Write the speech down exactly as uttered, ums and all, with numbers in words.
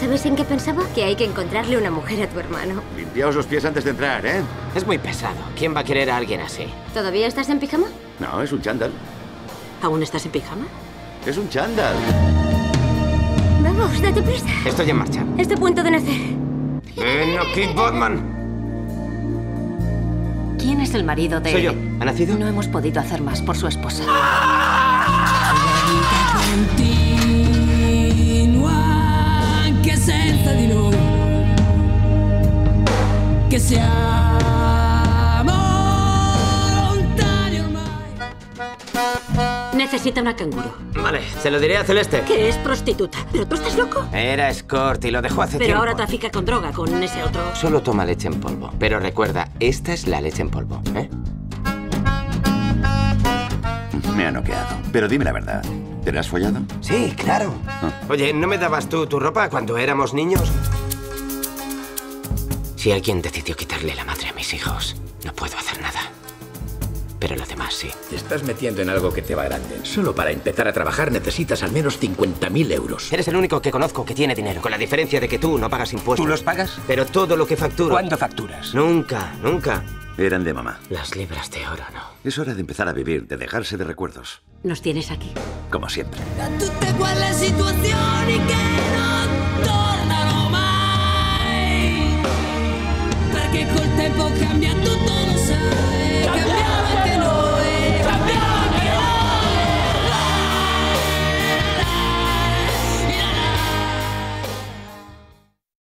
¿Sabes en qué pensaba? Que hay que encontrarle una mujer a tu hermano. Limpiaos los pies antes de entrar, ¿eh? Es muy pesado. ¿Quién va a querer a alguien así? ¿Todavía estás en pijama? No, es un chándal. ¿Aún estás en pijama? Es un chándal. Vamos, date prisa. Estoy en marcha. Está a punto de nacer. ¡Ven aquí, Batman! ¿Quién es el marido de...? Soy yo. ¿Ha nacido? No hemos podido hacer más por su esposa. Che siamo lontani ormai. Necesita una canguro. Vale, se lo diré a Celeste. Que es prostituta. ¿Pero tú estás loco? Era escort y lo dejó hace Pero tiempo. ahora trafica con droga con ese otro. Solo toma leche en polvo. Pero recuerda, esta es la leche en polvo, ¿eh? Me ha noqueado. Pero dime la verdad. ¿Te la has follado? Sí, claro. Ah. Oye, ¿no me dabas tú tu ropa cuando éramos niños? Si alguien decidió quitarle la madre a mis hijos, no puedo hacer nada. Pero lo demás sí. Te estás metiendo en algo que te va grande. Solo para empezar a trabajar necesitas al menos cincuenta mil euros. Eres el único que conozco que tiene dinero. Con la diferencia de que tú no pagas impuestos. ¿Tú los pagas? Pero todo lo que facturo... ¿Cuándo facturas? Nunca, nunca. Eran de mamá. Las libras de oro, no. Es hora de empezar a vivir, de dejarse de recuerdos. Nos tienes aquí. Como siempre. Da tutte quelle situazioni che non tornano mai. Perché col tempo cambia tutto.